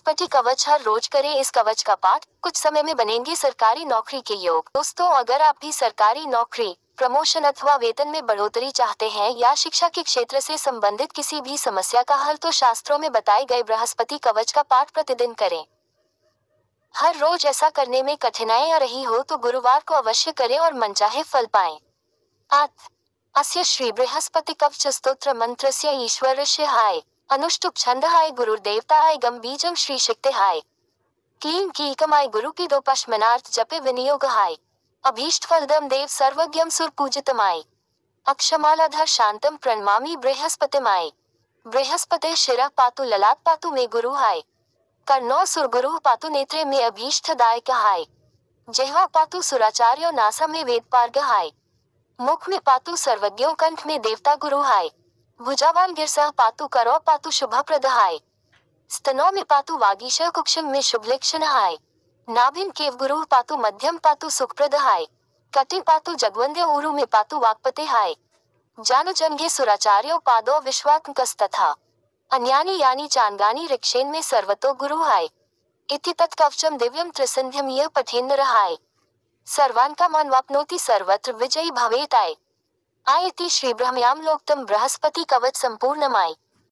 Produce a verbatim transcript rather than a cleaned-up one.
बृहस्पति कवच हर रोज करें इस कवच का पाठ, कुछ समय में बनेंगे सरकारी नौकरी के योग। दोस्तों, अगर आप भी सरकारी नौकरी, प्रमोशन अथवा वेतन में बढ़ोतरी चाहते हैं या शिक्षा के क्षेत्र से संबंधित किसी भी समस्या का हल, तो शास्त्रों में बताए गए बृहस्पति कवच का पाठ प्रतिदिन करें। हर रोज ऐसा करने में कठिनाई आ रही हो तो गुरुवार को अवश्य करें और मनचाहे फल पाएं। आत् अस्य श्री बृहस्पति कवच स्तोत्र मंत्रस्य ईश्वरस्य हाय अनुष्टुप छंद हाय गुरुर्देवताय गम बीजम श्री शक्ति हाय क्लीं कीकमाय गुरुपिदोपश्मनार्थ जपे विनियोग हाय अभीष्ट फलदम देव सर्वज्ञम सुर पूजितमाय अक्षमालाधर शांतम प्रणमामि बृहस्पतिमाय बृहस्पते शिरः पातु ललाट पातु मे गुरु हाय कर्णो सुरगुरु पातु नेत्रे में अभीष्टदायक हाय जिह्वा पातु सुराचार्यो नासा में वेद पारग हाय मुख में पातु सर्वज्ञो कंठ में देवता गुरु हाय भुजावान गिरसह पातु करो पातु शुभप्रद हाय स्तनों में पातु वागीश कुक्षम में शुभ लक्षण हाय नाभिन केव गुरु पातु मध्यम पातु सुखप्रद हाय कटि पातु जगवंद्य उरु में पातु वाक्पते हाय जानु जंगे सुराचार्यो पादो विश्वात्मकस्तथा अन्यानि यानि चांगानि ऋक्षेन में सर्वतो गुरु हाय इति तत्कवचम दिव्यम त्रिसंध्यम यह पठेन्द्र हाय सर्वान् कामान् वाप्नोति सर्वत्र विजयी भवेत् आय आयति श्री ब्रह्मयाम लोकतम बृहस्पति कवच संपूर्णमाय।